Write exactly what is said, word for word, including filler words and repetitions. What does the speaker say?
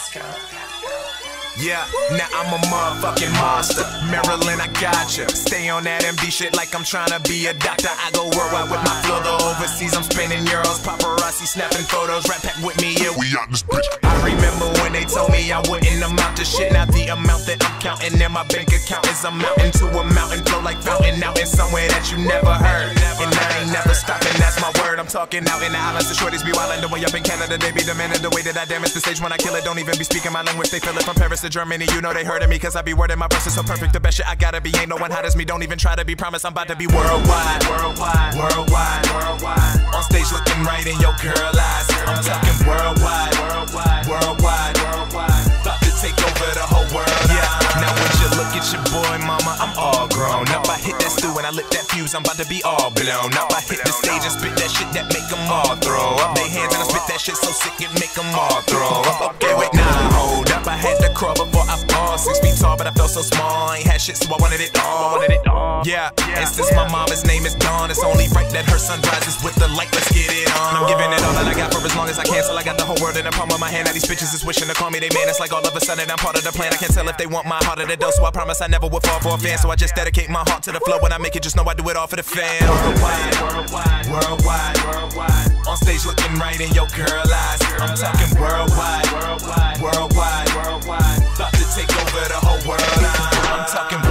Yeah, now I'm a motherfucking monster. Maryland, I gotcha. Stay on that M D shit like I'm tryna be a doctor. I go worldwide with my flow, though overseas I'm spending euros. Paparazzi snapping photos, Rat Pack with me, yeah, we out this bitch. I remember when they told me I wouldn't amount to shit. Now the amount that I'm counting in my bank account is a mountain to a mountain, flow like fountain out in somewhere that you never heard. And I ain't never stopping, that's my word. I'm talking out in the islands, the shorties be wildin' the way up in Canada. They be demanding the way that I damage the stage when I kill it. Don't even be speaking my language, they feel it from Paris to Germany. You know they heard of me, cause I be wording my verses so perfect. The best shit I gotta be, ain't no one hot as me. Don't even try to be, promise I'm about to be worldwide. Worldwide, worldwide, worldwide. On stage looking right in your girl eyes. I'm talking worldwide, worldwide, worldwide, worldwide. About to take over the whole world. Yeah, now when you look at your boy, mama, I'm all grown up. I hit that stew and I lit that fuse, I'm about to be all blown up. I hit the stage and spit that shit that make them all throw up their hands, and I spit that shit so sick it make them all throw up. Okay, wait, now hold up. I had to crawl before I fall. Six feet tall, but I felt so small. I ain't had shit, so I wanted it all. I wanted it all. Yeah, and since my mama's name is Dawn, it's only right that her son rises with the light. Let's get it on. I'm giving it all that I got for as long as I can, so I got the whole world in the palm of my hand. Now these bitches is wishing to call me they man. It's like all of a sudden I'm part of the plan. I can't tell if they want my heart or the dough, so I promise I never will fall for a fan. So I just dedicate my heart to the flow. When I make it, just know I do it all for the fam. Worldwide, worldwide, worldwide, worldwide. On stage looking right in your girl eyes. I'm talking worldwide, worldwide, worldwide, worldwide. About to take over the whole world. I'm talking